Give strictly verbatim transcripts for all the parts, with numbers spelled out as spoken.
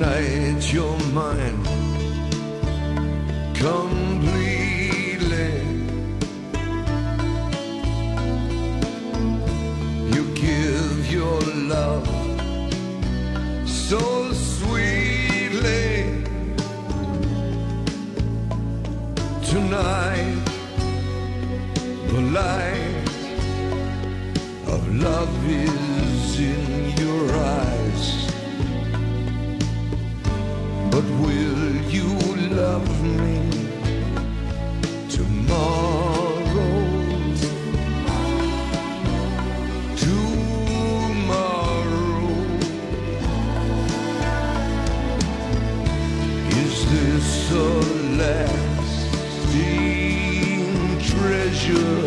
Tonight you're mine completely. You give your love so sweetly. Tonight the light of love is in your eyes. But will you love me tomorrow? Tomorrow. Is this a lasting treasure,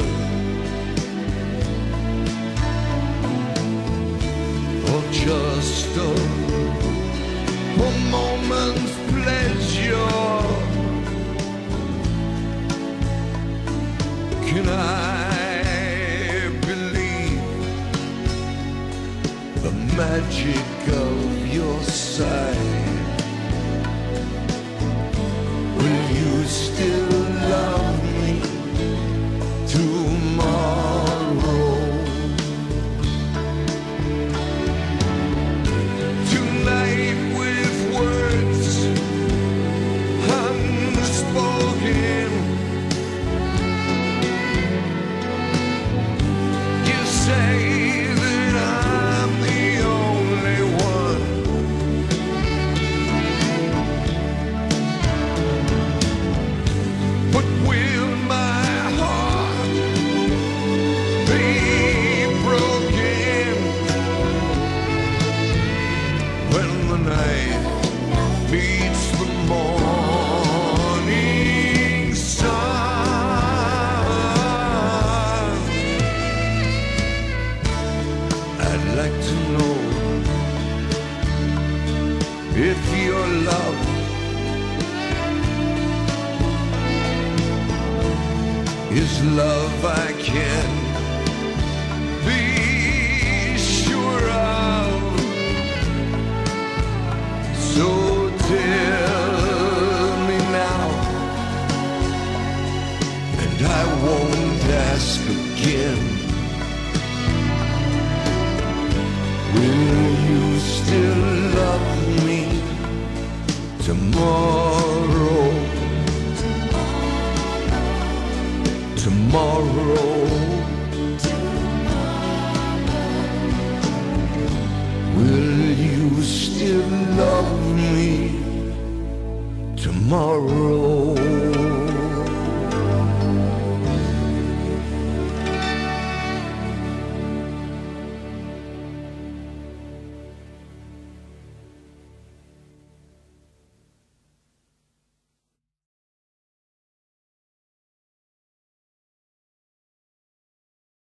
or just a a moment's pleasure? Can I believe the magic of your sight? Will you still love me tomorrow? Tonight with words unspoken, you say that I'm the only one. But will my heart be broken when the night meets the morning sun? I'd like to know if your love is love I can be sure of. So tell me now, and I won't ask again. Will you still love me tomorrow? Tomorrow. Will you still love me tomorrow?